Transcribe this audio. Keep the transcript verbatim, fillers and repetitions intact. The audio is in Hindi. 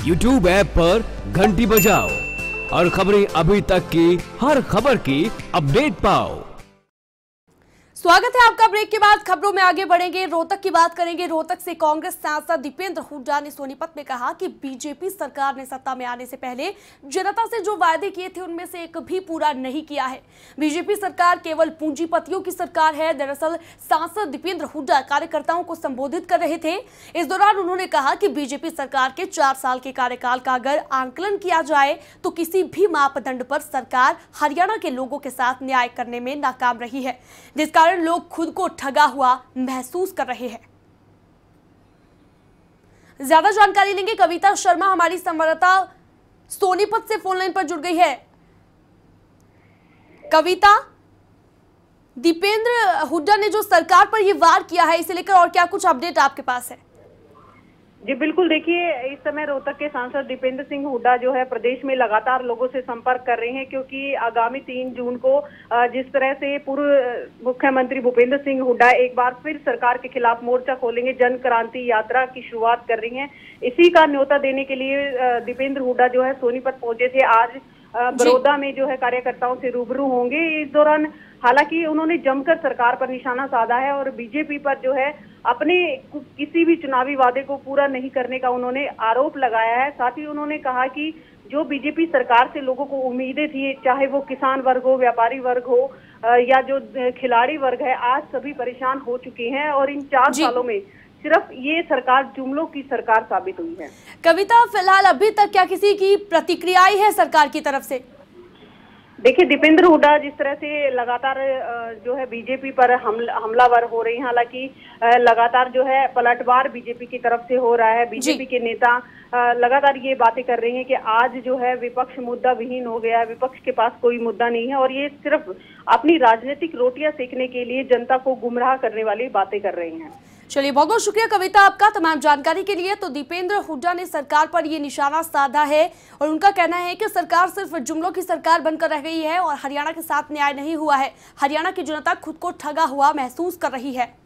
यूट्यूब ऐप पर घंटी बजाओ और खबरें अभी तक की हर खबर की अपडेट पाओ। स्वागत है आपका। ब्रेक के बाद खबरों में आगे बढ़ेंगे। रोहतक की बात करेंगे। रोहतक से कांग्रेस सांसद दीपेंद्र हुड्डा ने सोनीपत में कहा कि बीजेपी सरकार ने सत्ता में आने से पहले जनता से जो वायदे किए थे उनमें से एक भी पूरा नहीं किया है। बीजेपी सरकार केवल पूंजीपतियों की सरकार है। दरअसल सांसद दीपेंद्र हुड्डा कार्यकर्ताओं को संबोधित कर रहे थे। इस दौरान उन्होंने कहा कि बीजेपी सरकार के चार साल के कार्यकाल का अगर आंकलन किया जाए तो किसी भी मापदंड पर सरकार हरियाणा के लोगों के साथ न्याय करने में नाकाम रही है, जिस कारण लोग खुद को ठगा हुआ महसूस कर रहे हैं। ज्यादा जानकारी लेंगे। कविता शर्मा हमारी संवाददाता सोनीपत से फोन लाइन पर जुड़ गई है। कविता, दीपेंद्र हुड्डा ने जो सरकार पर यह वार किया है, इसे लेकर और क्या कुछ अपडेट आपके पास है? जी बिल्कुल, देखिए इस समय रोहतक के सांसद दीपेंद्र सिंह हुड्डा जो है प्रदेश में लगातार लोगों से संपर्क कर रहे हैं, क्योंकि आगामी तीन जून को जिस तरह से पूर्व मुख्यमंत्री भूपेंद्र सिंह हुड्डा एक बार फिर सरकार के खिलाफ मोर्चा खोलेंगे, जन क्रांति यात्रा की शुरुआत कर रही हैं। इसी का न्योता देने के लिए दीपेंद्र हुड्डा जो है सोनीपत पहुंचे थे। आज बड़ौदा में जो है कार्यकर्ताओं से रूबरू होंगे। इस दौरान हालांकि उन्होंने जमकर सरकार पर निशाना साधा है और बीजेपी पर जो है अपने किसी भी चुनावी वादे को पूरा नहीं करने का उन्होंने आरोप लगाया है। साथ ही उन्होंने कहा कि जो बीजेपी सरकार से लोगों को उम्मीदें थी, चाहे वो किसान वर्ग हो, व्यापारी वर्ग हो या जो खिलाड़ी वर्ग है, आज सभी परेशान हो चुके हैं और इन चार सालों में सिर्फ ये सरकार जुमलों की सरकार साबित हुई है। कविता, फिलहाल अभी तक क्या किसी की प्रतिक्रिया आई है सरकार की तरफ से? देखिए, दीपेंद्र हुड्डा जिस तरह से लगातार जो है बीजेपी पर हमला हमलावर हो रही हैं, हालांकि लगातार जो है पलटवार बीजेपी की तरफ से हो रहा है। बीजेपी के नेता लगातार ये बातें कर रहे हैं कि आज जो है विपक्ष मुद्दा विहीन हो गया है, विपक्ष के पास कोई मुद्दा नहीं है और ये सिर्फ अपनी राजनीतिक रोटियां सेकने के लिए जनता को गुमराह करने वाली बातें कर रहे हैं। चलिए, बहुत बहुत शुक्रिया कविता आपका तमाम जानकारी के लिए। तो दीपेंद्र हुड्डा ने सरकार पर ये निशाना साधा है और उनका कहना है कि सरकार सिर्फ जुमलों की सरकार बनकर रह गई है और हरियाणा के साथ न्याय नहीं हुआ है। हरियाणा की जनता खुद को ठगा हुआ महसूस कर रही है।